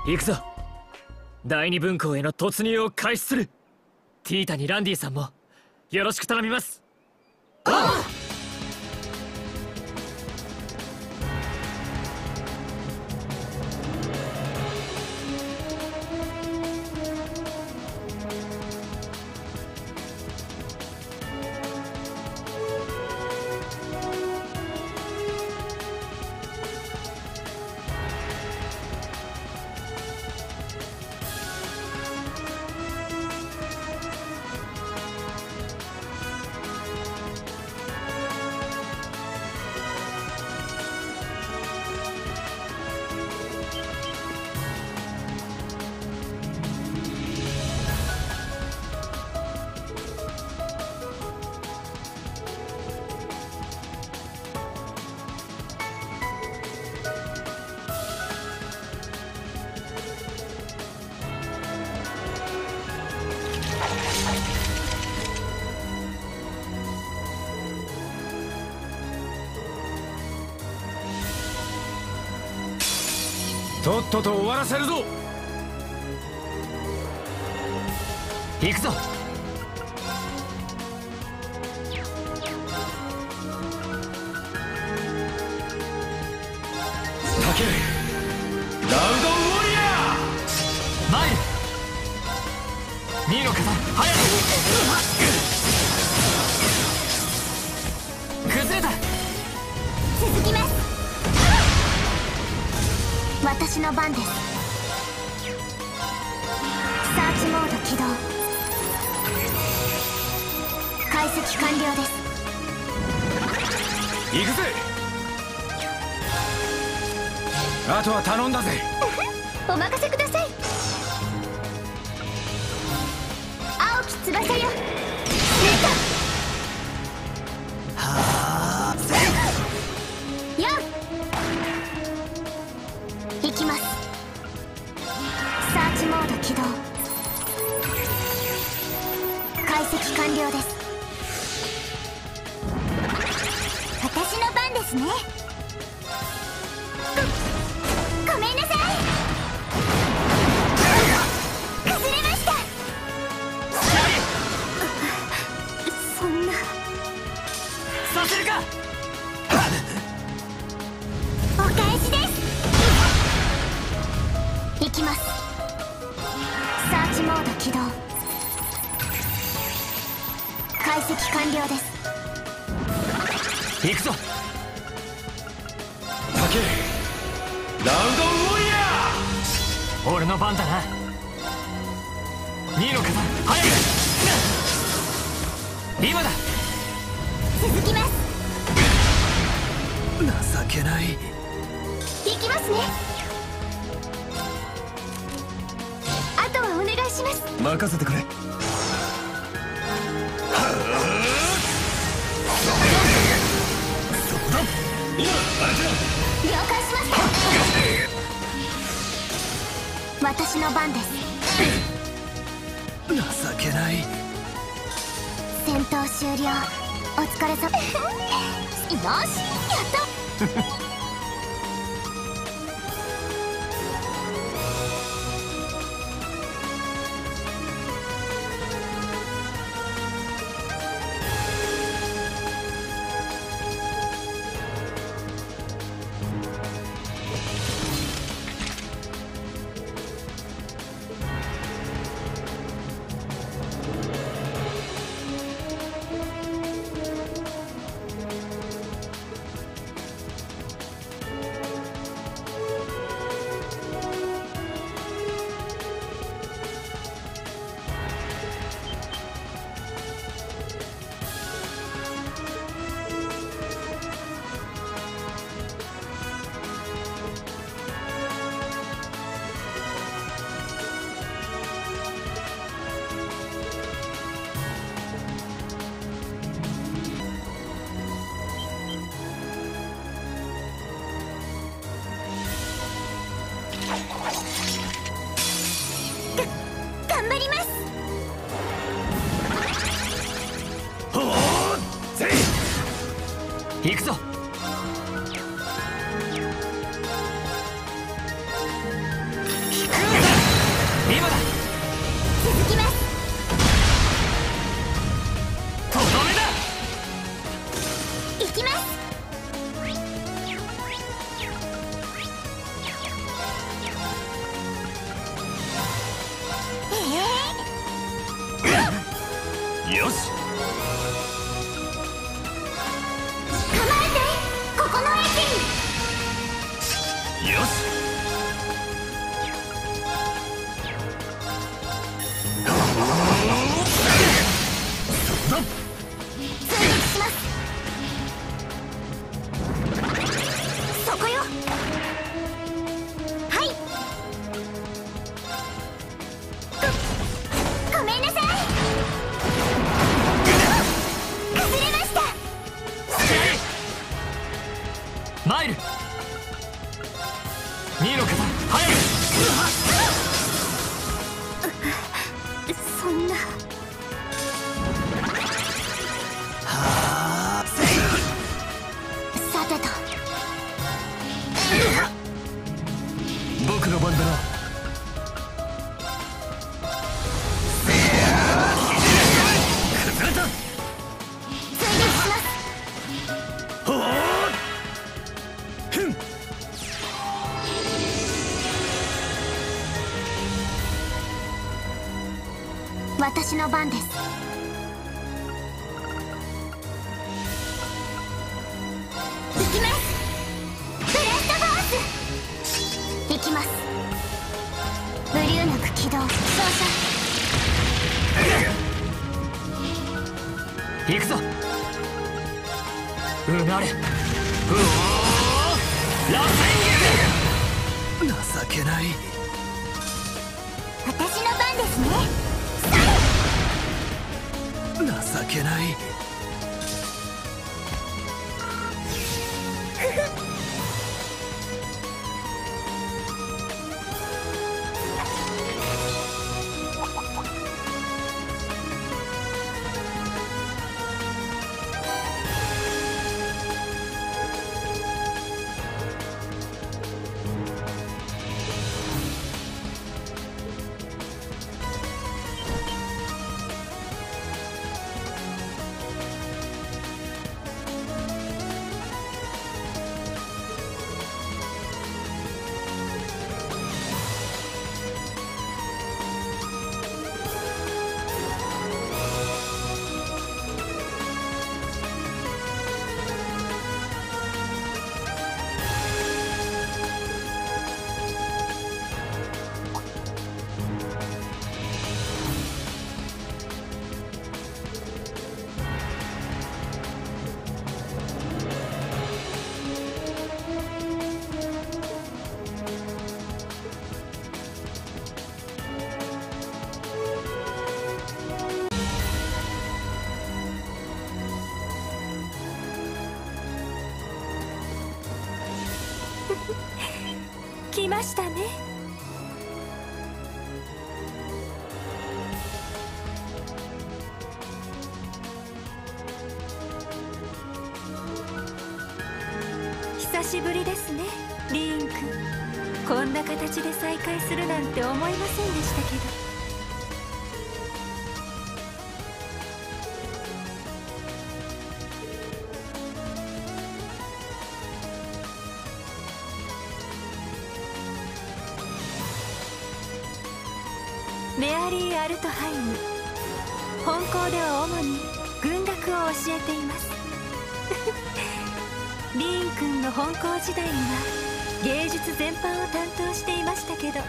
行くぞ。第二分校への突入を開始する。ティータにランディさんもよろしく頼みます。ああ。とっとと終わらせるぞ。行くぞ。たけるラウドウォリアー。前2の風早く。崩れた。 続きます。私の番です。サーチモード起動。解析完了です。 行くぜ。あとは頼んだぜ。 お任せください。青き翼よ。行きます。サーチモード起動。解析完了です。私の番ですね。ごめんなさい。崩れました。そんなさせるか。 お返しです。行きます。サーチモード起動。解析完了です。 行くぞ。たけラウドウォリアー。俺の番だな。2の風早く。今だ。 続きます。 情けない。 行きますね。あとはお願いします。 任せてくれ。 了解しました。私の番です。 情けない。 戦闘終了。お疲れ様。よし、やった。頑張ります。 行くぞ。引く。 よし。そうだ。 追撃します。そこよ。はい。ごめんなさい。崩れました。 マイル2の方早く。 そんな。さてと。 僕の番だな。崩れた。 追撃します。 ほーふん。 私の番です。行きます。ブレストフォース。行きます。ブリューナク起動。照射。 行くぞ。うなれ。うおーラセンギュ。情けない。 私の番ですね。 情けない。 来ましたね。久しぶりですね、リーン君。こんな形で再会するなんて思いませんでしたけど。メアリー・アルトハイム、本校では主に軍学を教えていますリーン君の本校時代には芸術全般を担当していましたけど、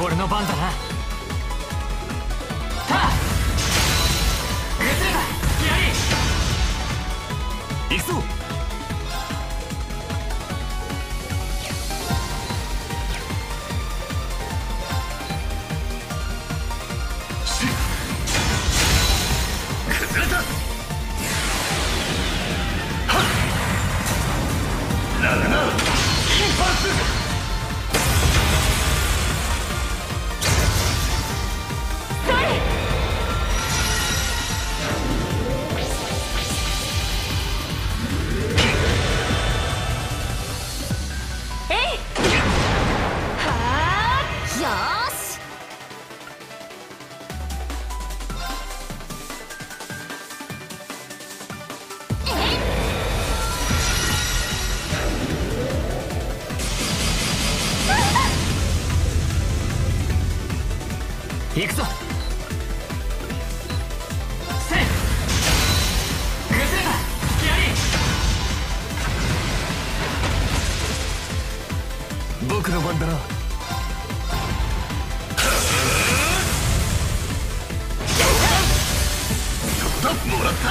俺の番だな。はっ崩れたやり行くぞ。崩れた。はっラグナーインパルス。行くぞ。せい崩れたやり僕の番だな。そこだもらった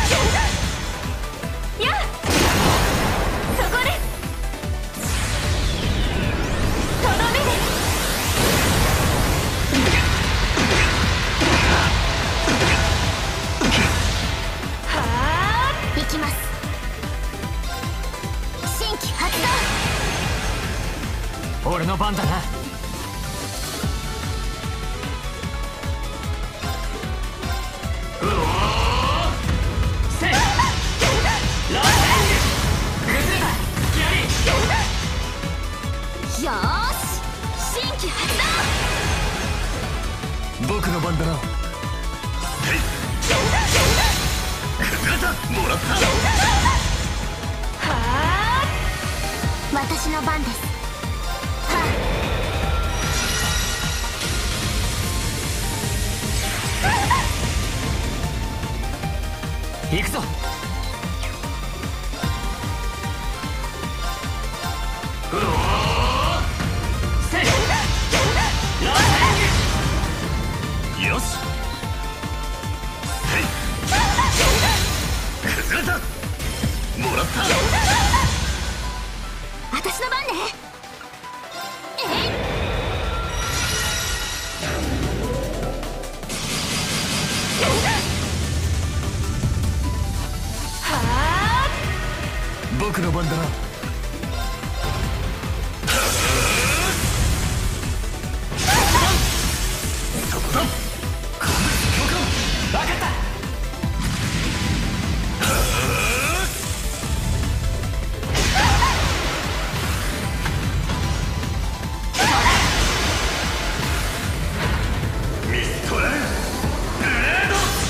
やっそこです。とどめです。 行きます。新規発動。 俺の番だな。うおーせいラー崩れたやりよーし新規発動。 僕の番だな。崩れたもらった。 私の番です。は行くぞ。うおーせいラーよしせい崩れたもらった。 私の番ね。 僕の番だな。そこだ分かった。ミストラルブレード。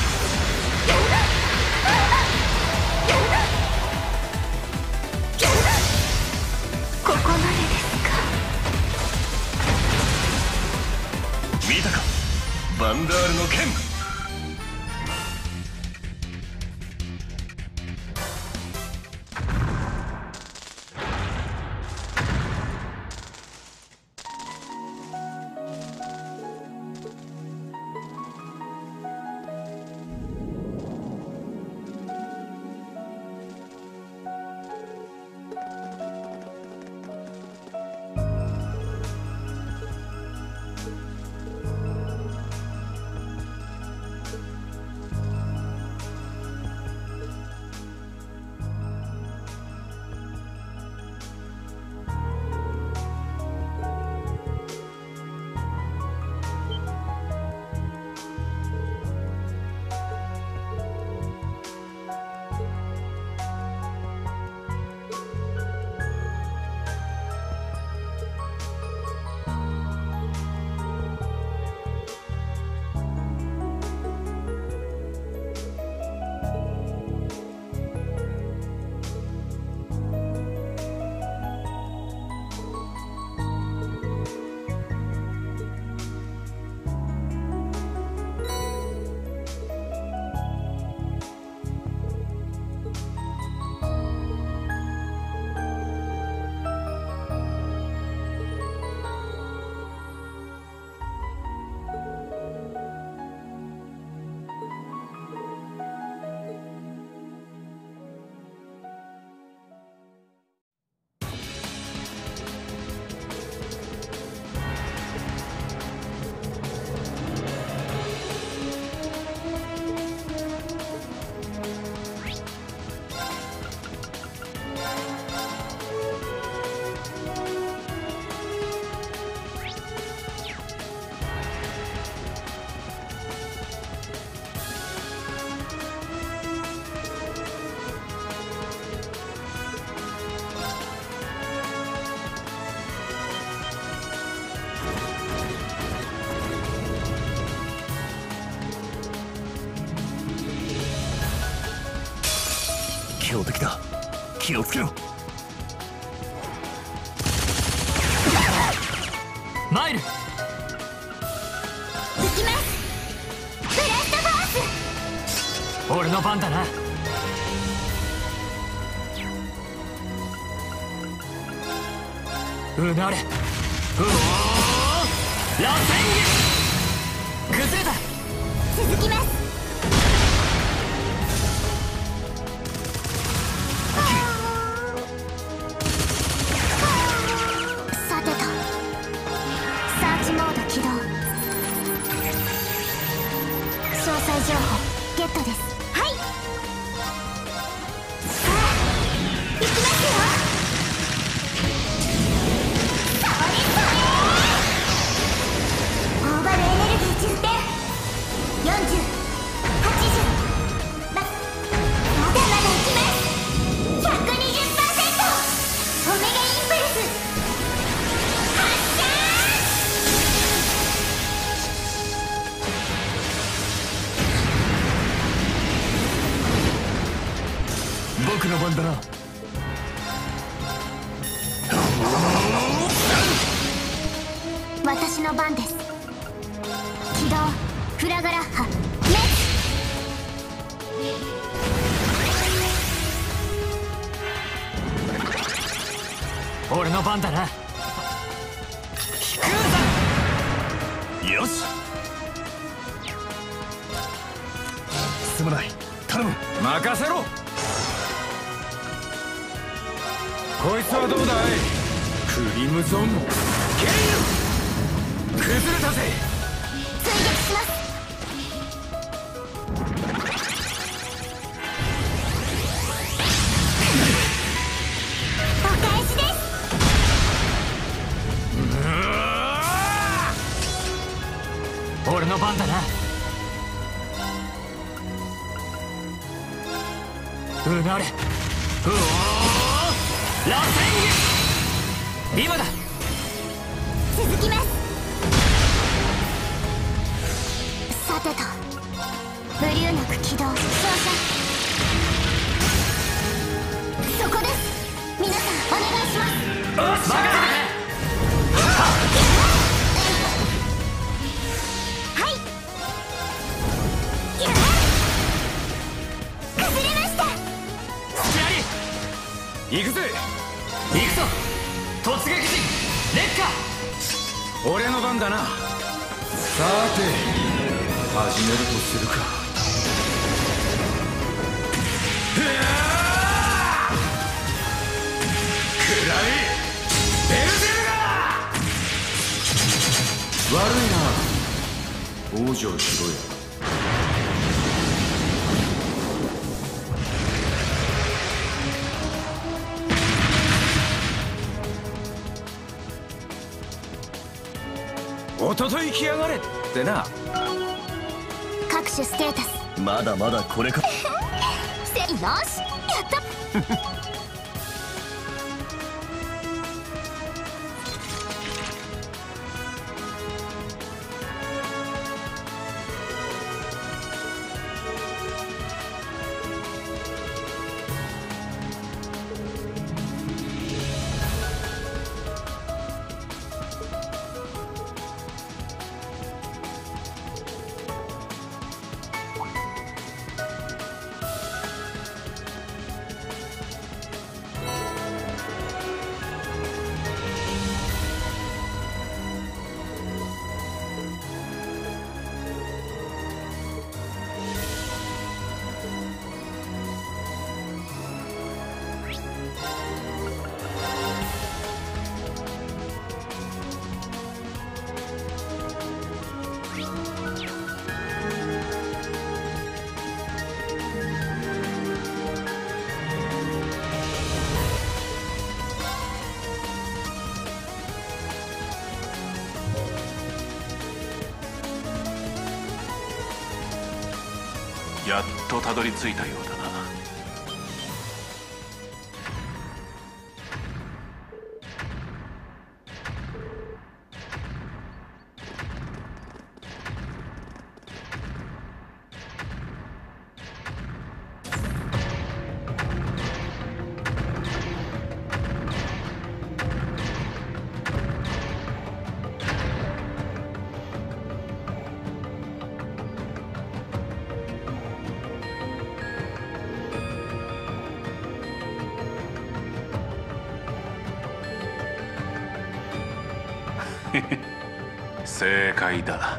ここまでですか。 見たかバンダールの剣。 強敵だ。気をつけろ。 マイル。 行きます。ブラストフォース。 俺の番だな。うなれ。うおー螺旋崩れた。 続きます。さてと、サーチモード起動。詳細情報ゲットです。はい。さあ行きますよ。それそれ。オーバルエネルギー充填。40、80、まだまだいきます。 120%。 オメガインプルス発射。 僕の番だな。 私の番です。起動。フラガラッハ滅。 俺の番だな。飛空山。 よし。進まない。頼む。 任せろ。こいつはどうだい。クリムゾンケイル。崩れたぜ。 追撃します。お返しです。 俺の番だな。うなれ。うおー螺旋今だ。 続きます。さてと、ブリューナク起動。照射。そこです。皆さんお願いします。 任せて。 はい。崩れました。 隙あり。 行くぜ。 行くぞ。突撃陣烈火。 俺の番だな。さて始めるとするか。くらえベルゼルガー。悪いな。往生しろよ。おととい来やがれってな。 各種ステータス。 まだまだこれか。 よしやったやっとたどり着いたようだな。 正解だ。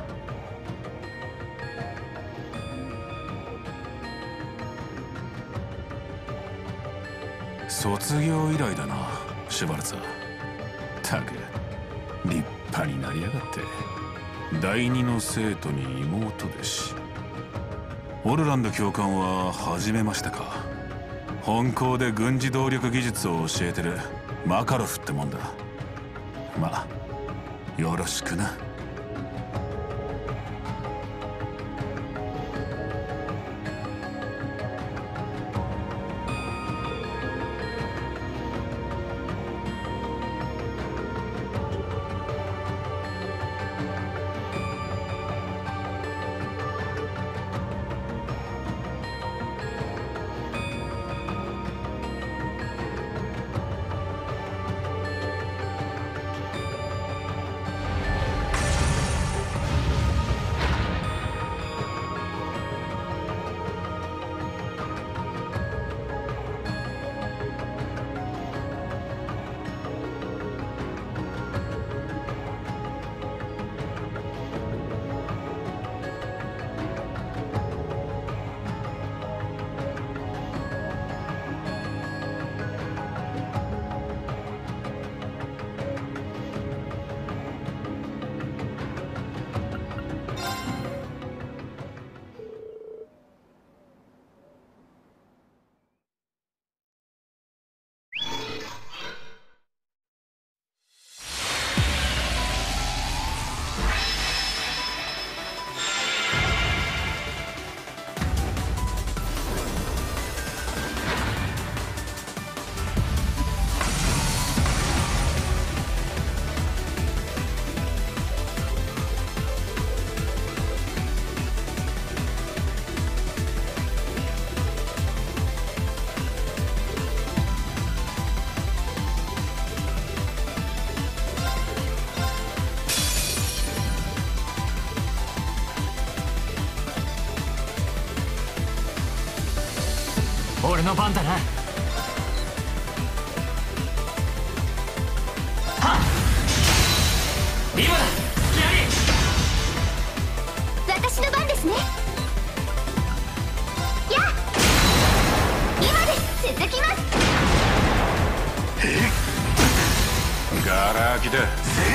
卒業以来だな、シュバルツァー。たく立派になりやがって。第二の生徒に妹弟子。オルランド教官は初めましたか。本校で軍事動力技術を教えてるマカロフってもんだ。まあよろしくな。 俺の番だな。はっ、今だキラリ。 私の番ですね。やあ、今です。続きます。 ガラ空きだ。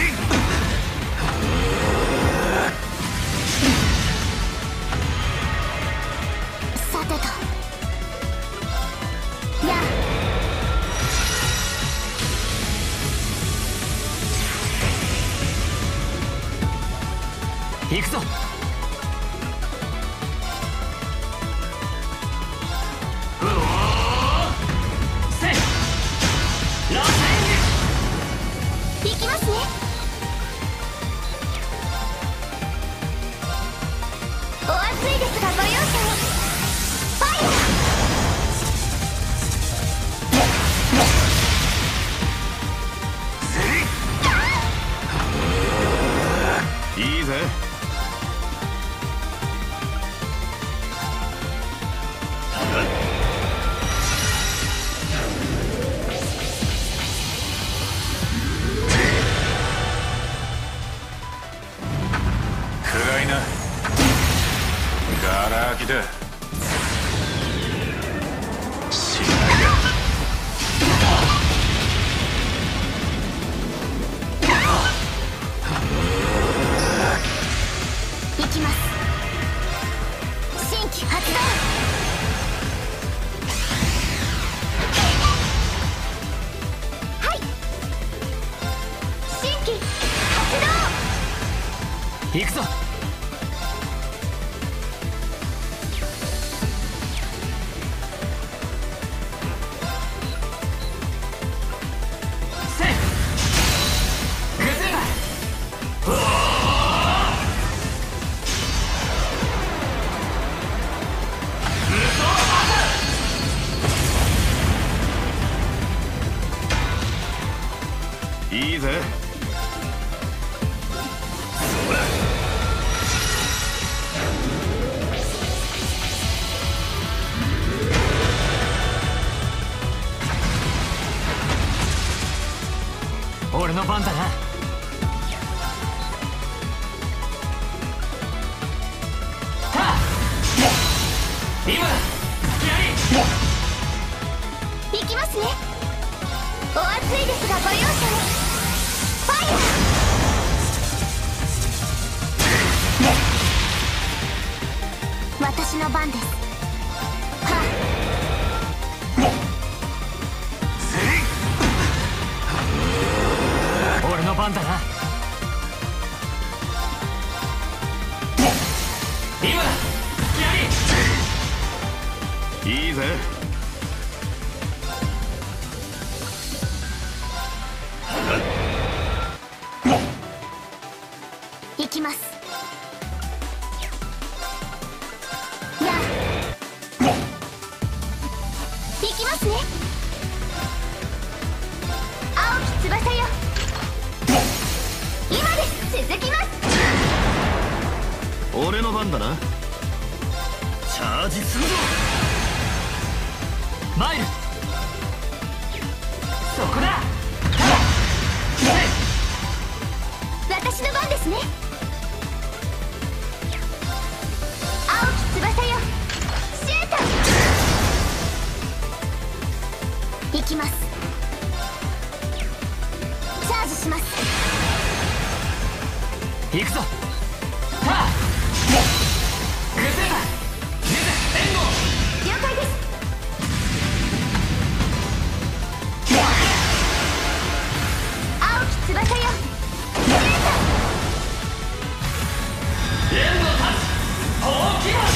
さてと、やあ、 行くぞ。 行きますね。お熱いですがご容赦を。ファイいいぜ。暗いな。ガラ空きだ。死ぬ行きます。新規発動。はい、新規発動。 行くぞ。セーフ。グズーいいぜ。 俺の番だな。 今だ行きますね。お熱いですがご容赦を。ファイヤー。私の番です。はあ俺の番だな。今だいいぜ。 行きます。やあ行きますね。青き翼よ、今です続きます。 俺の番だな。チャージするぞ。 マイルそこだ。 私の番ですね。青き翼よ、シュート。行きます。チャージします。 行くぞ。はあグゼだ。援護了解です。青き翼よ、シュート。 援護タッチ大きな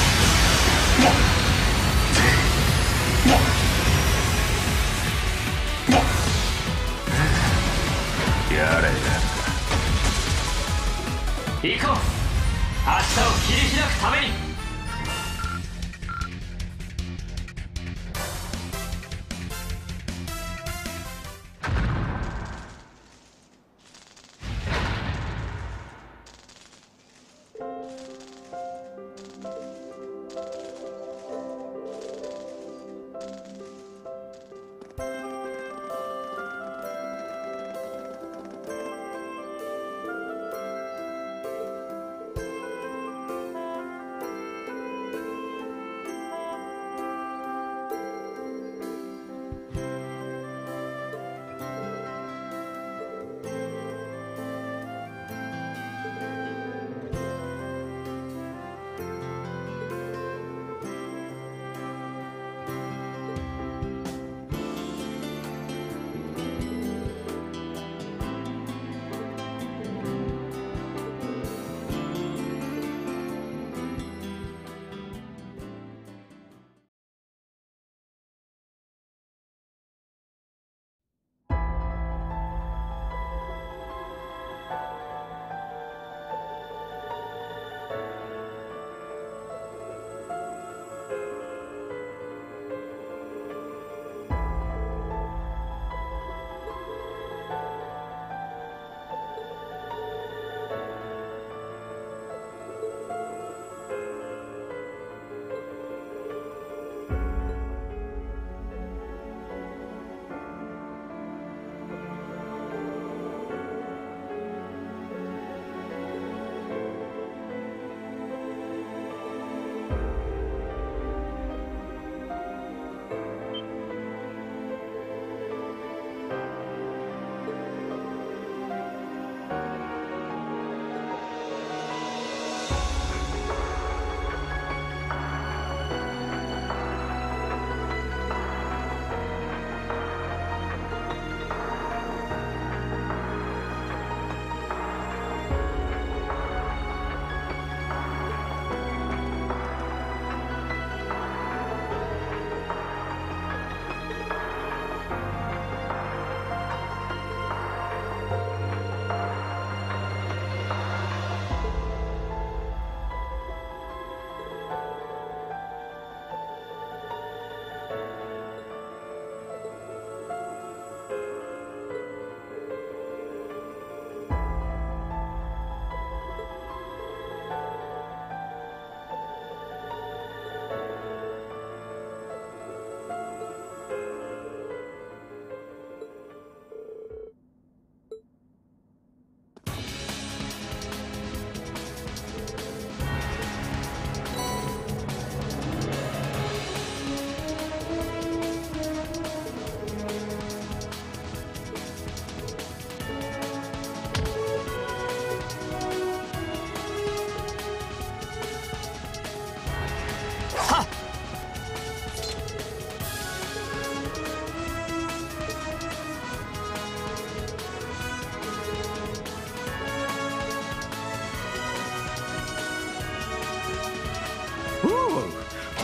やれ行こう。明日を切り開くために。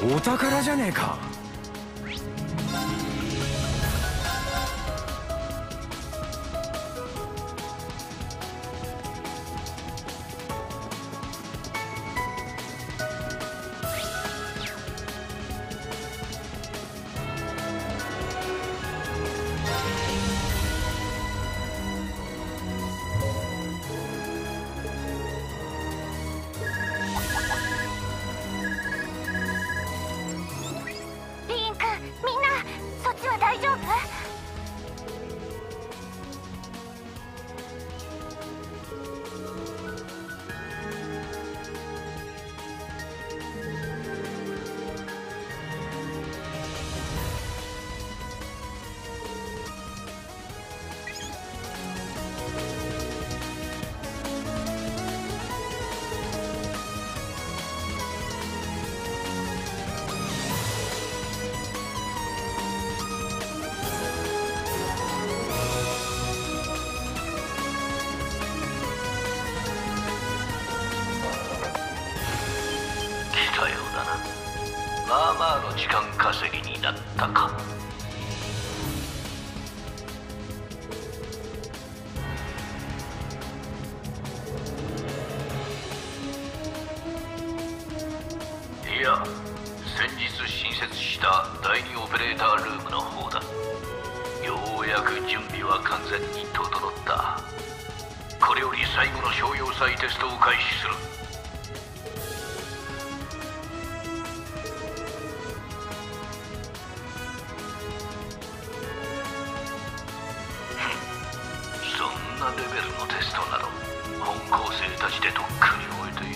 お宝じゃねえか。 まあまあの時間稼ぎになったか。いや、先日新設した第2オペレータールームの方だ。ようやく準備は完全に整った。これより最後の商用祭テストを開始する。レベルのテストなど本校生たちでとっくに終えている。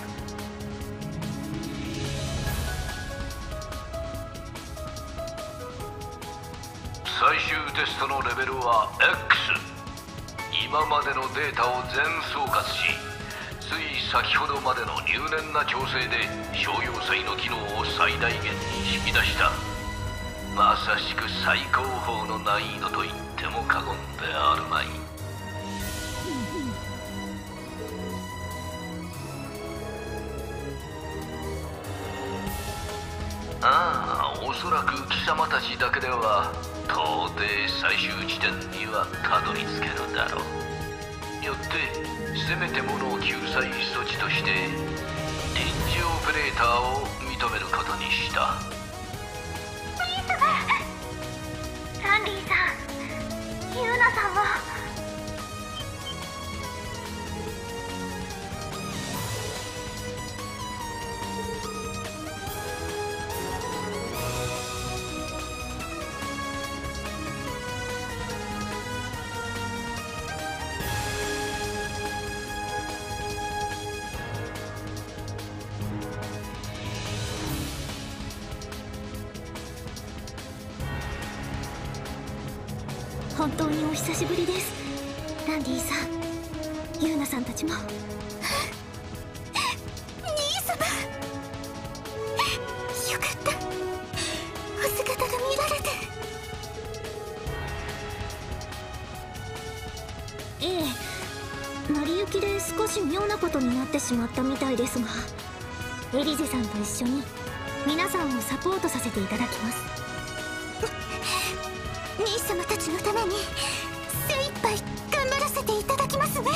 最終テストのレベルは X。 今までのデータを全総括し、つい先ほどまでの入念な調整で商用祭の機能を最大限に引き出した。まさしく最高峰の難易度と言っても過言であるまい。ああ、おそらく貴様たちだけでは到底最終地点にはたどり着けぬだろう。よってせめてもの救済措置として臨時オペレーターを認めることにした。 プリンスがランディさん、ユーナさんは。本当にお久しぶりです、ランディさん、ユーナさんたちも。兄様、よかった、お姿が見られて。ええ、成り行きで少し妙なことになってしまったみたいですが、エリゼさんと一緒に皆さんをサポートさせていただきます。兄様たちのために精一杯頑張らせていただきますね。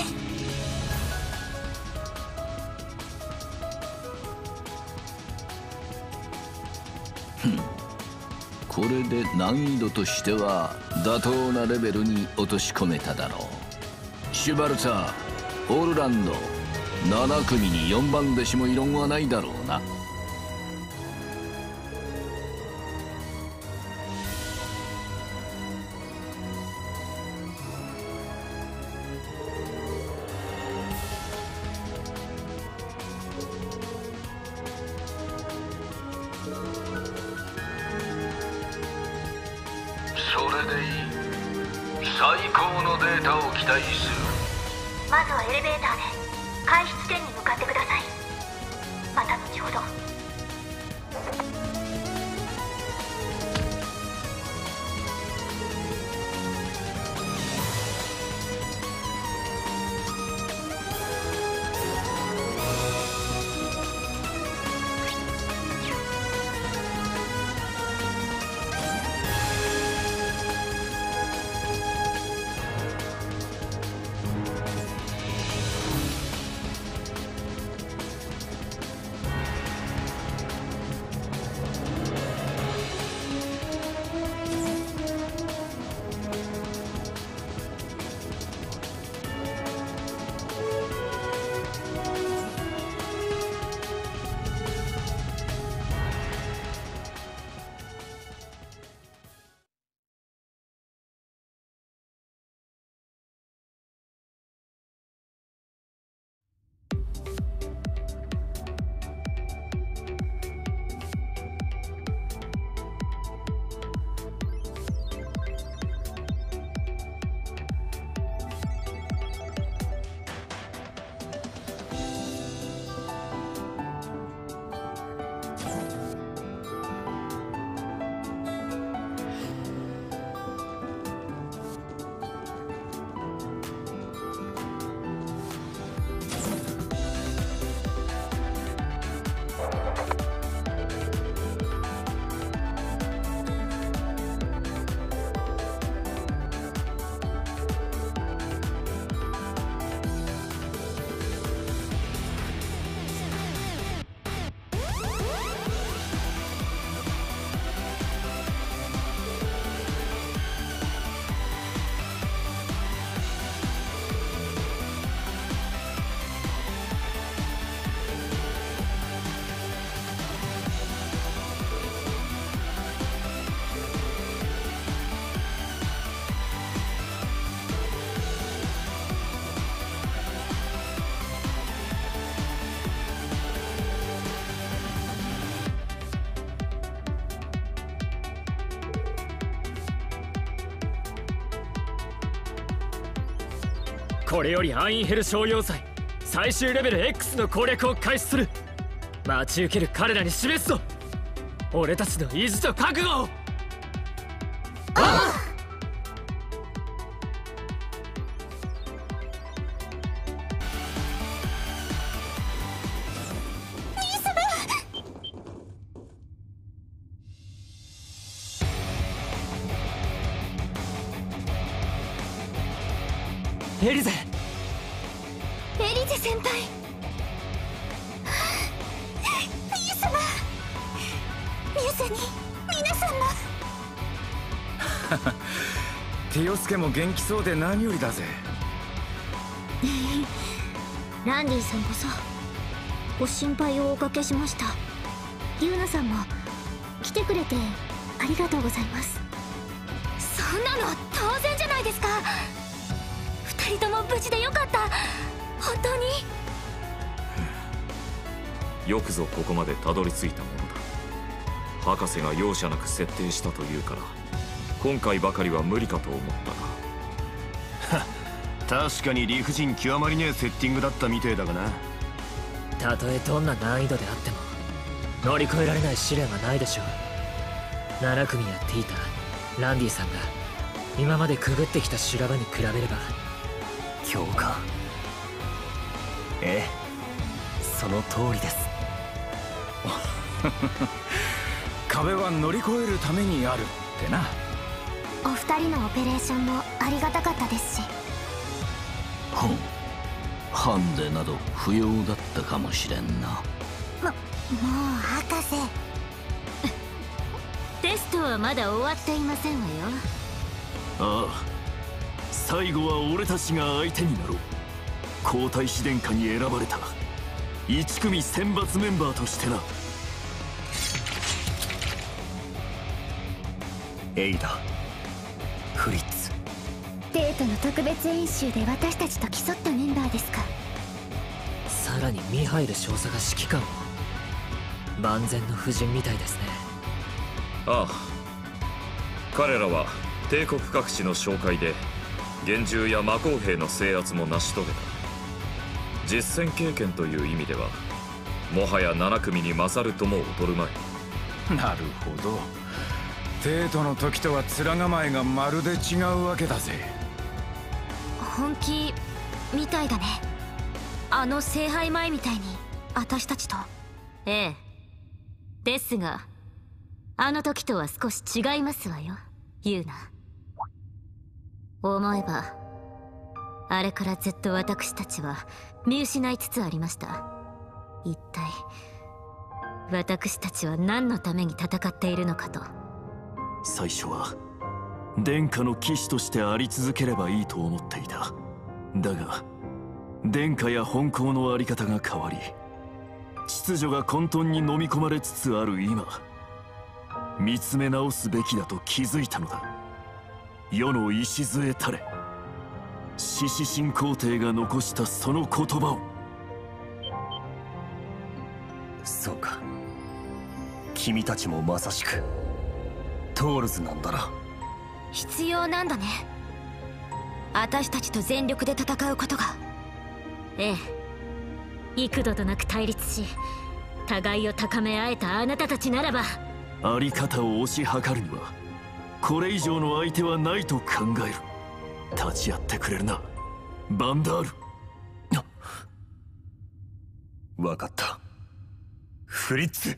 これで難易度としては妥当なレベルに落とし込めただろう。シュバルツァー、オールランド、7組に4番弟子も異論はないだろうな。それでいい。最高のデータを期待する。 まずはエレベーターで開出点に向かってください。また後ほど。 これよりアインヘル商用祭最終レベル X の攻略を開始する。待ち受ける彼らに示すぞ、俺たちの意地と覚悟を。エリゼ先輩、ミユ様、ミユさんに皆さんも。 ティオスケも元気そうで何よりだぜ。 ランディさんこそご心配をおかけしました。ユーナさんも来てくれてありがとうございます。 そんなの当然じゃないですか。二人とも無事でよかった。本当によくぞここまでたどり着いたものだ。博士が容赦なく設定したというから今回ばかりは無理かと思ったが確かに理不尽極まりねえセッティングだったみてえだがな。 たとえどんな難易度であっても乗り越えられない試練はないでしょう。7組やティータ、ランディさんが今までくぐってきた修羅場に比べれば。 教官、ええ、その通りです。 壁は乗り越えるためにあるってな。 お二人のオペレーションもありがたかったですし。 ハンデなど不要だったかもしれんな。 もう博士テストはまだ終わっていませんわよ。 ああ、最後は俺たちが相手になろう。皇太子殿下に選ばれた1組選抜メンバーとしてな。エイダ、フリッツ。 デートの特別演習で私たちと競ったメンバーですか。 さらにミハイル少佐が指揮官を。万全の布陣みたいですね。 ああ、彼らは帝国各地の哨戒で幻獣や魔鋼兵の制圧も成し遂げた。実戦経験という意味ではもはや7組に勝るとも劣るまい。 なるほど、デートの時とは面構えがまるで違うわけだぜ。 本気みたいだね。あの聖杯前みたいに私たちと。ええ、ですがあの時とは少し違いますわよ、ユーナ。思えばあれからずっと私たちは見失いつつありました。一体私たちは何のために戦っているのかと。 最初は殿下の騎士としてあり続ければいいと思っていた。だが殿下や本校のあり方が変わり秩序が混沌に飲み込まれつつある今、見つめ直すべきだと気づいたのだ。世の礎たれ、獅子神皇帝が残したその言葉を。そうか、君たちもまさしくトールズなんだな。 必要なんだね、私たちと全力で戦うことが。ええ、幾度となく対立し互いを高め合えたあなたたちならば。 あり方を推し量るにはこれ以上の相手はないと考える。立ち会ってくれるな、バンダール。分かった、フリッツ。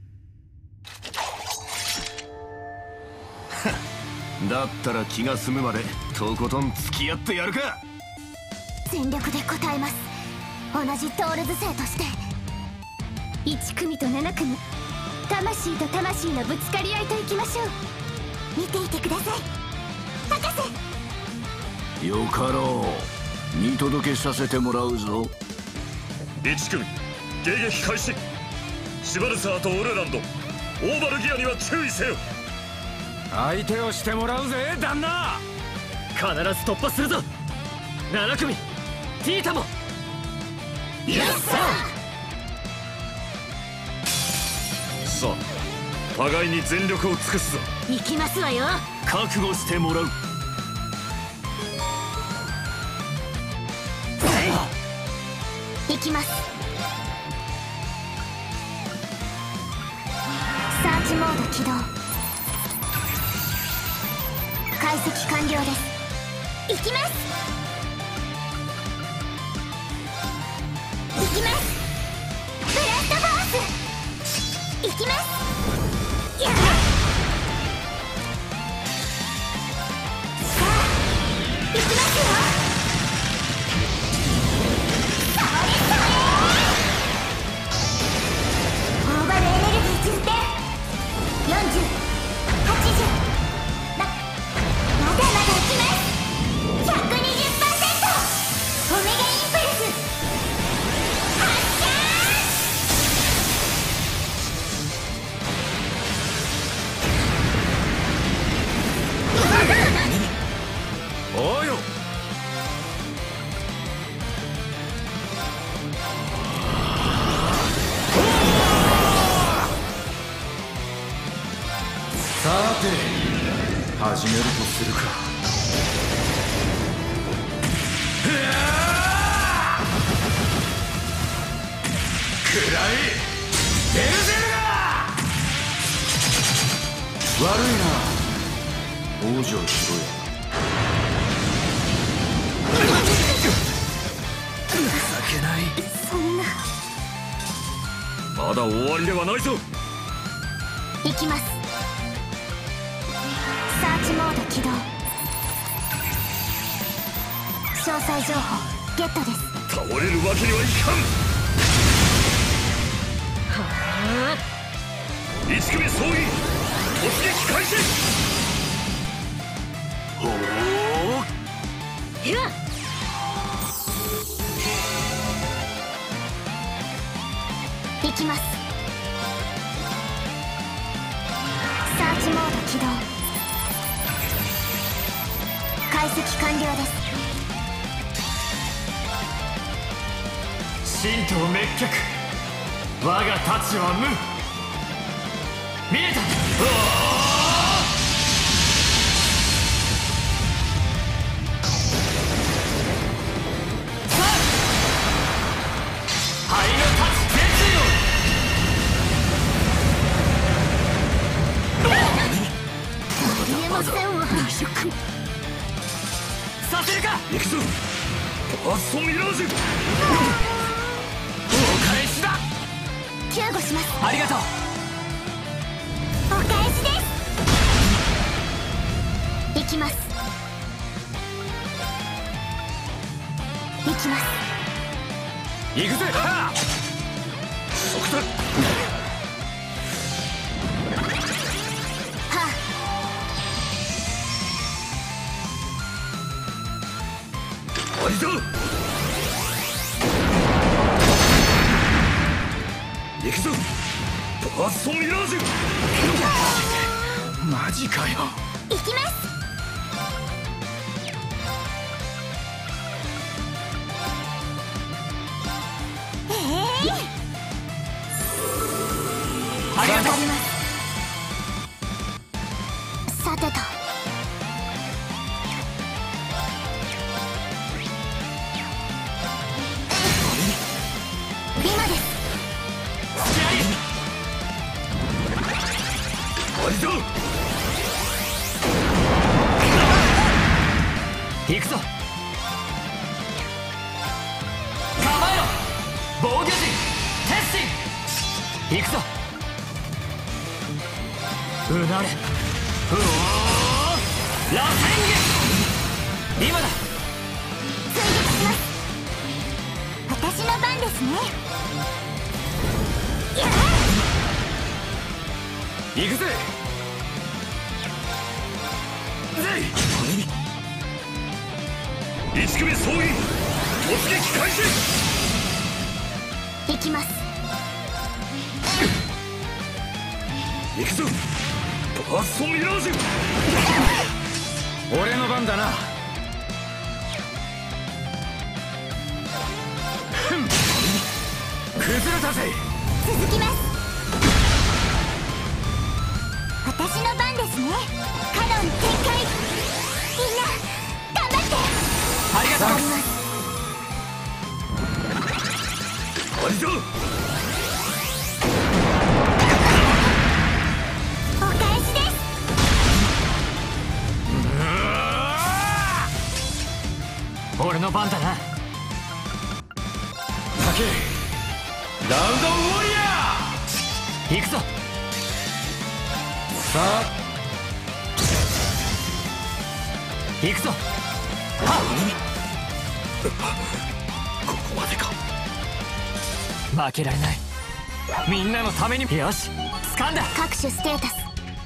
だったら気が済むまでとことん付き合ってやるか。 全力で応えます。同じトールズ生として。1組と7組、魂と魂のぶつかり合いといきましょう。見ていてください、博士。 よかろう、見届けさせてもらうぞ。 1組迎撃開始。シュバルサーとオルランド、オーバルギアには注意せよ。 相手をしてもらうぜ旦那。 必ず突破するぞ。7組ティータも。 イエスサー。 さあ互いに全力を尽くすぞ。 行きますわよ。 覚悟してもらう。 きます。サーチモード起動。解析完了です。行きます。行きます。ブラストフォース。行きます。やっ、さあ行きますよ。それそれ。オーバルエネルギー充填。40、80。まだまだ行きます。120%。オメガインプルス発射。 おうよ。さて始めるとするか。くらいベルゼルガー。悪いな王女をしろよ。情けない。 そんな。 まだ終わりではないぞ。 行きます。サーチモード起動。詳細情報ゲットです。 倒れるわけにはいかん。1組総員突撃開始。 ほう。 いや行きます。サーチモード起動。解析完了です。 神道滅却、我が太刀は無。見えた。灰の太刀絶言えませんわ。 させるか。 行くぞファーストミラージュ。 お返しだ。 救護します。 ありがとう。 お返しです。行きます。行きます。 行くぜ。 そこだ。 はあ。 終わりだ。行くぞファーストミラージュ。 マジかよ。 行きます。 ありがとう。 わかります。さてと。今です。 終わりだ。 行くぞ。構えろ防御陣。鉄心。行くぞ。うなれ。うおー螺旋撃。今だ。 追撃します。私の番ですね。やっ、 行くぜ。 1組総員突撃開始。 行きます。 行くぞファーストミラージュ。 俺の番だな。崩れたぜ。 続きます。私の番ですね。カノン展開。みんな頑張って。 ありがとう。 頑張ります。 るぞ。 お返しです。 俺の番だな。 酒ラウンドウォリア行くぞ。 ー。さあ行くぞ。 ここまでか。 負けられない。みんなのために。よし、掴んだ。 各種ステータス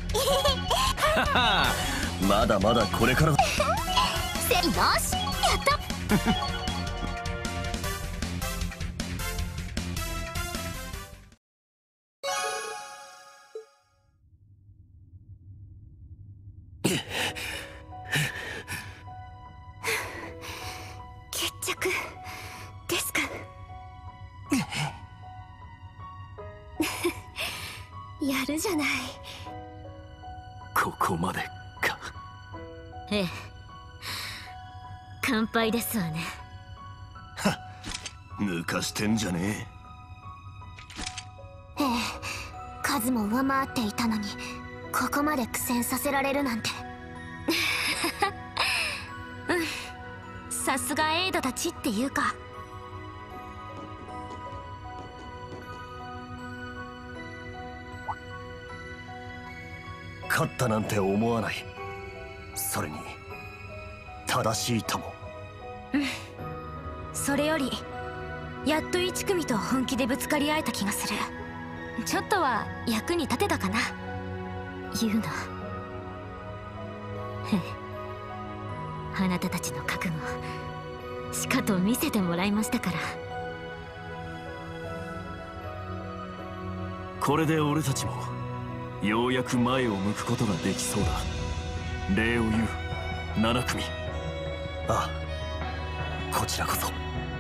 まだまだこれからだ。 よし、やった決着ですか。やるじゃない。 ここまでか。 ええ、乾杯ですわね。 抜かしてんじゃねええ、数も上回っていたのにここまで苦戦させられるなんて。 さすがエイドたちっていうか。 勝ったなんて思わない。それに正しいとも。 それよりやっと1組と本気でぶつかり合えた気がする。ちょっとは役に立てたかな。言うな。へえ、あなたたちの覚悟しかと見せてもらいましたから。 これで俺たちもようやく前を向くことができそうだ。礼を言う7組。ああ、こちらこそ。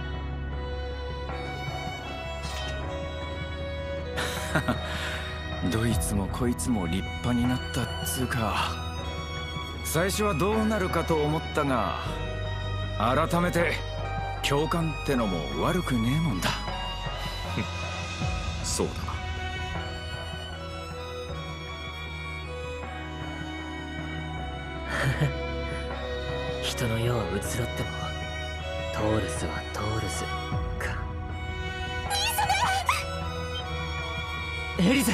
どいつもこいつも立派になったっつうか。最初はどうなるかと思ったが、改めて教官ってのも悪くねえもんだ。 そうだな。 人の世を移ろってもトールスはトールスか。エリゼ。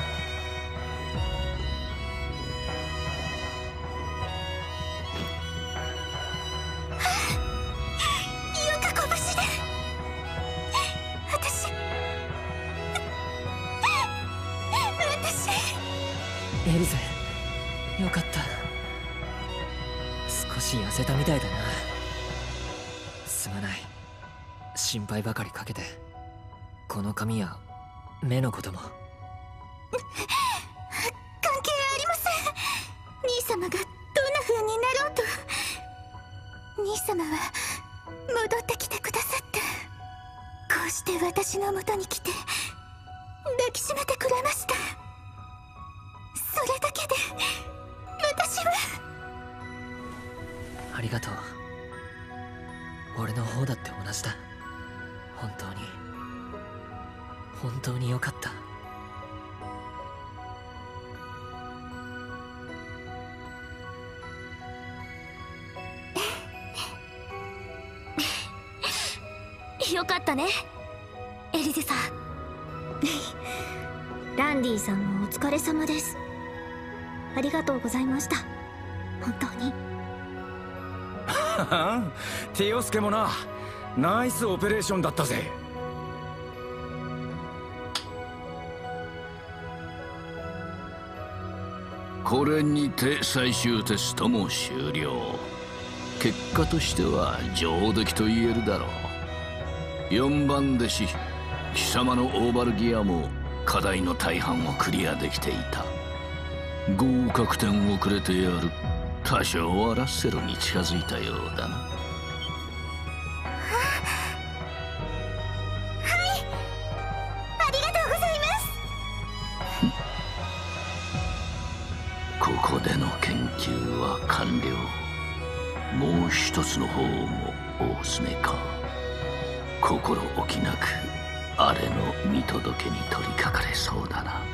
優香拳で私エリゼ、よかった。少し痩せたみたいだな。すまない、心配ばかりかけて。この髪や目のことも。 関係ありません。兄様がどんな風になろうと、兄様は戻ってきてくださって、こうして私の元に来て抱きしめてくれました。それだけで私は。 ありがとう。俺の方だって同じだ。本当によかった。 よかったね、エリゼさん。 ランディさんもお疲れ様です。ありがとうございました。本当に。 ティオスケもな、ナイスオペレーションだったぜ。 これにて最終テストも終了。結果としては上出来と言えるだろう。4番弟子貴様のオーバルギアも課題の大半をクリアできていた。合格点をくれてやる。多少はラッセルに近づいたようだな。 ありがとうございます。 ここでの研究は完了。もう一つの方も大詰めか。心置きなくあれの見届けに取りかかれそうだな。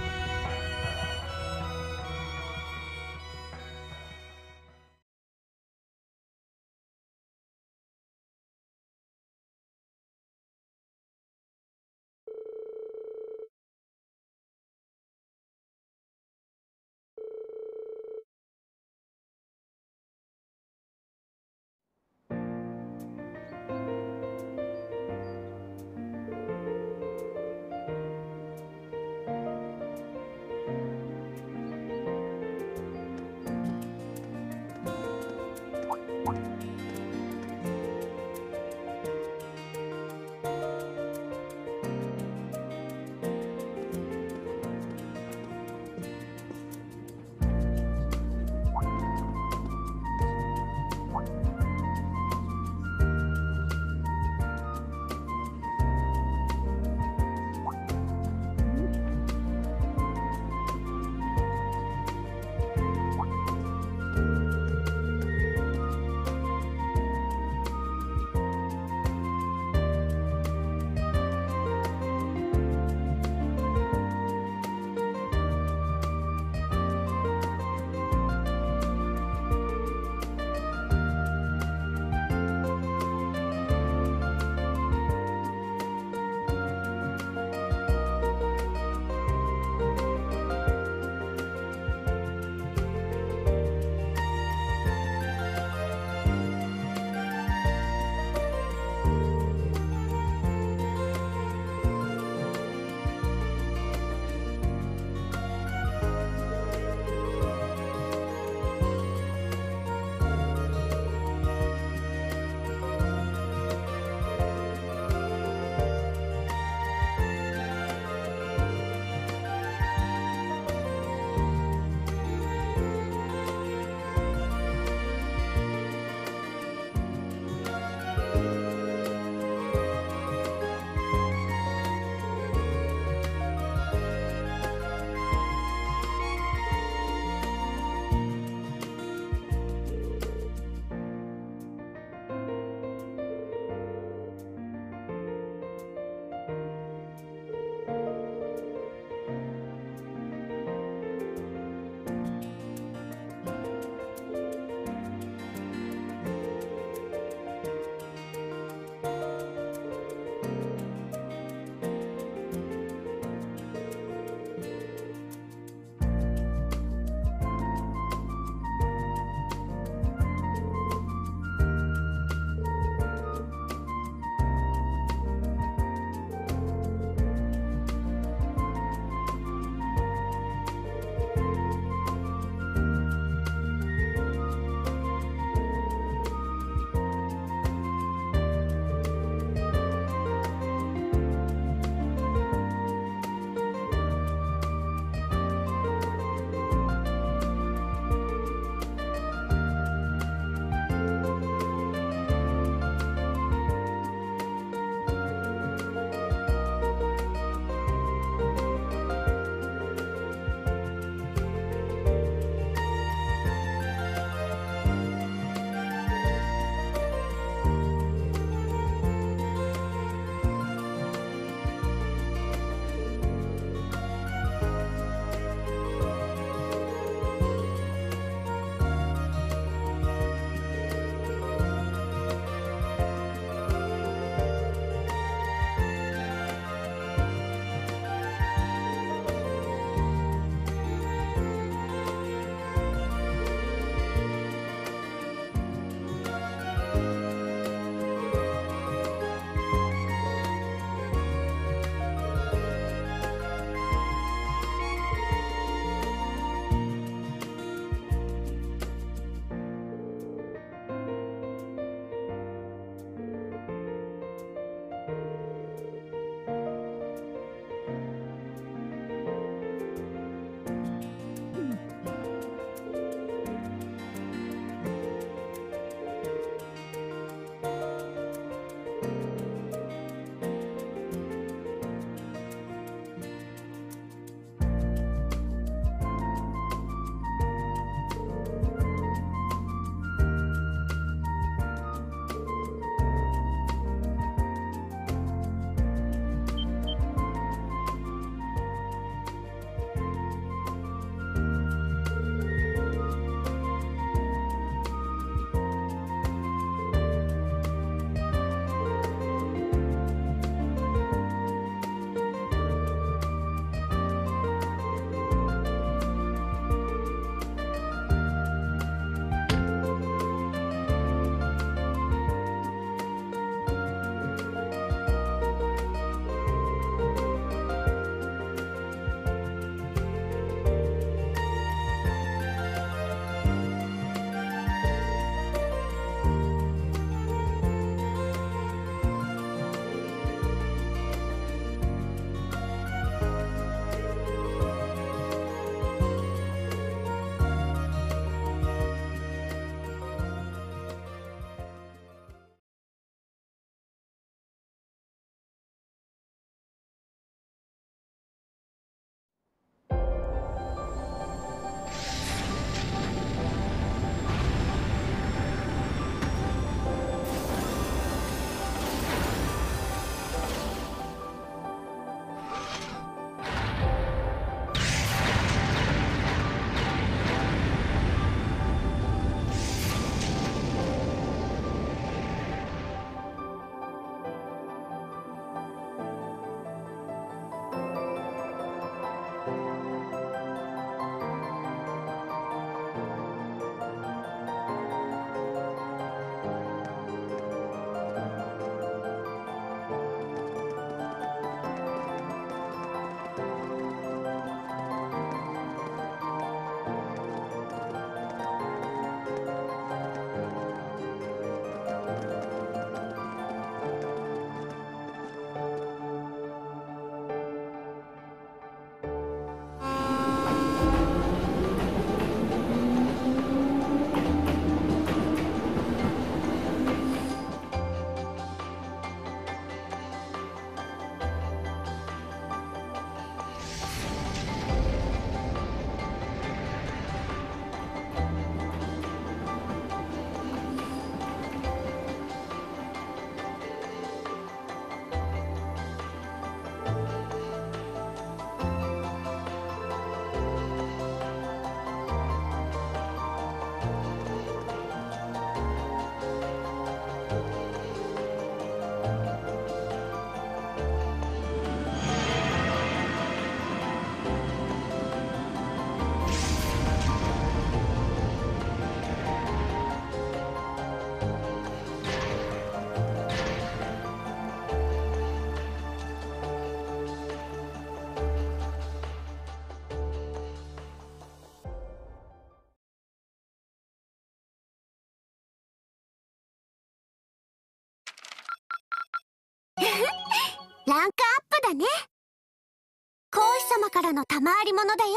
ランクアップだね。皇妃様からの賜り物だよ。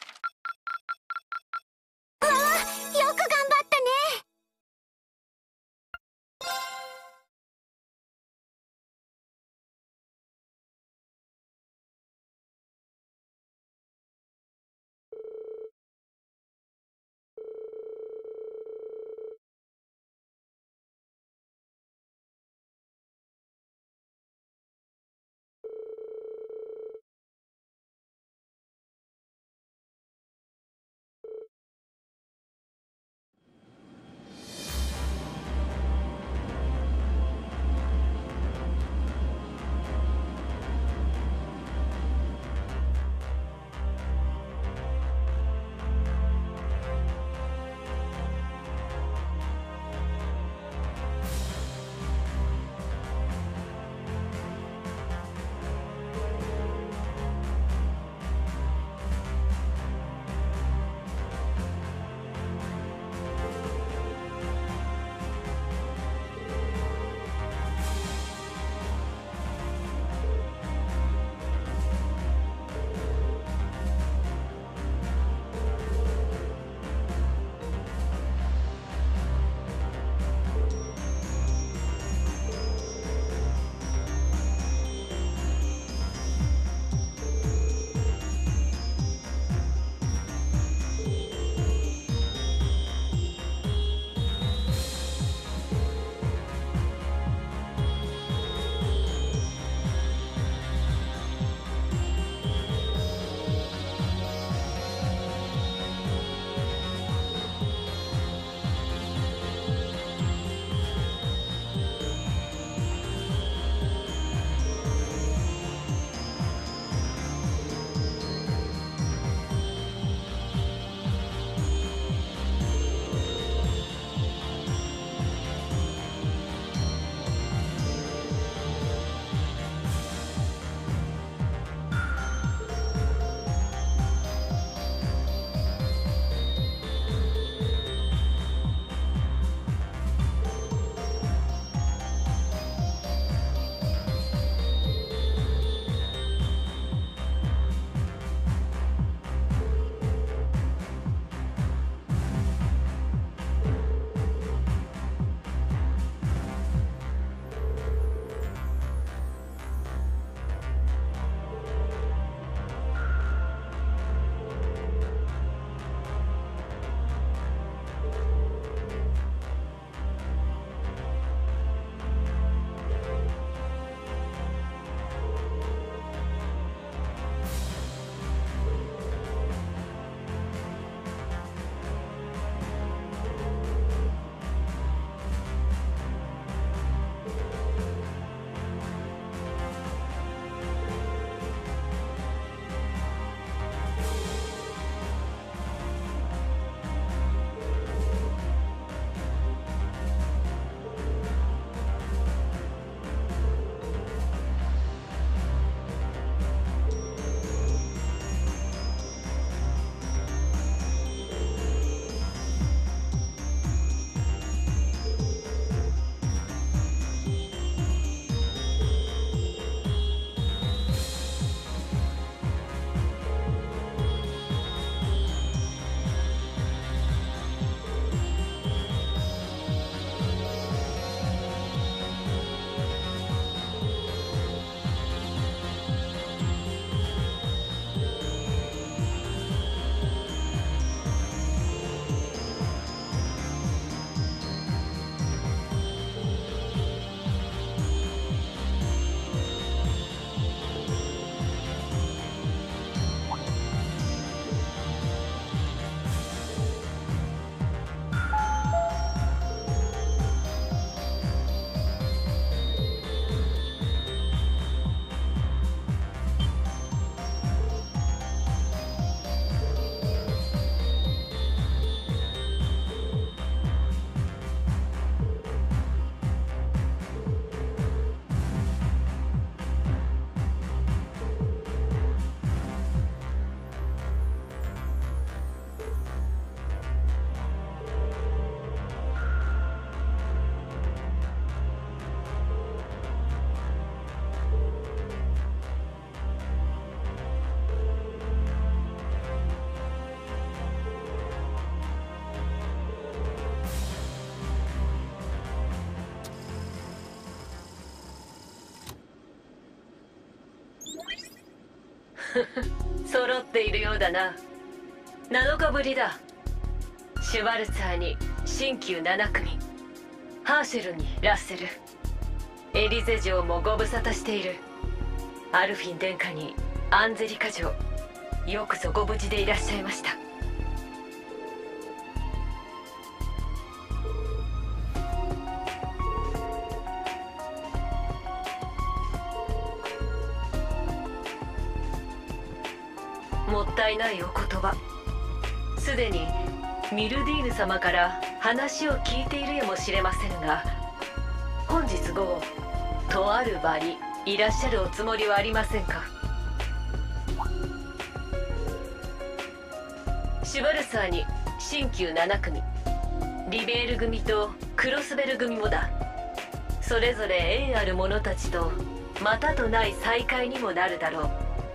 わあ、よく頑張ったね。 揃っているようだな。7日ぶりだ。シュバルツァーに新旧7組、ハーシェルにラッセル、エリゼ城もご無沙汰している。アルフィン殿下にアンゼリカ城、よくぞご無事でいらっしゃいました。もったいないお言葉。すでにミルディーヌ様から話を聞いているやもしれませんが、本日午後とある場にいらっしゃるおつもりはありませんか？シュバルサーに新旧7組、リベール組とクロスベル組もだ。それぞれ縁ある者たちとまたとない再会にもなるだろう。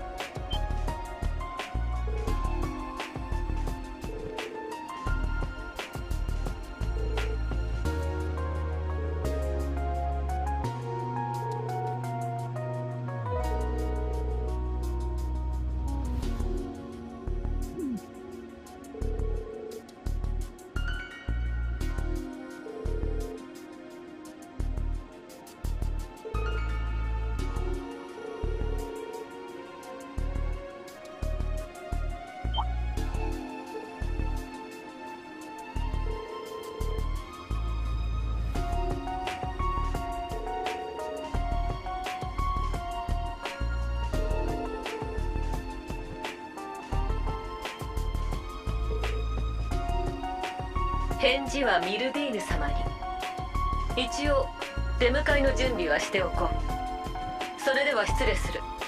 返事はミルディーヌ様に。一応出迎えの準備はしておこう。それでは失礼する。